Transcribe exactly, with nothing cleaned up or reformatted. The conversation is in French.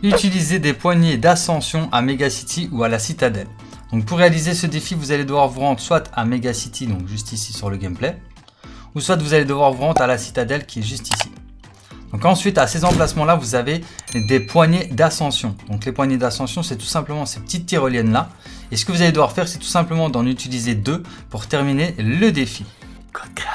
Utilisez des poignées d'ascension à Megacity ou à la Citadelle. Donc pour réaliser ce défi, vous allez devoir vous rendre soit à Megacity, donc juste ici sur le gameplay, ou soit vous allez devoir vous rendre à la Citadelle qui est juste ici. Donc ensuite, à ces emplacements-là, vous avez des poignées d'ascension. Donc les poignées d'ascension, c'est tout simplement ces petites tyroliennes-là. Et ce que vous allez devoir faire, c'est tout simplement d'en utiliser deux pour terminer le défi. Code créateur.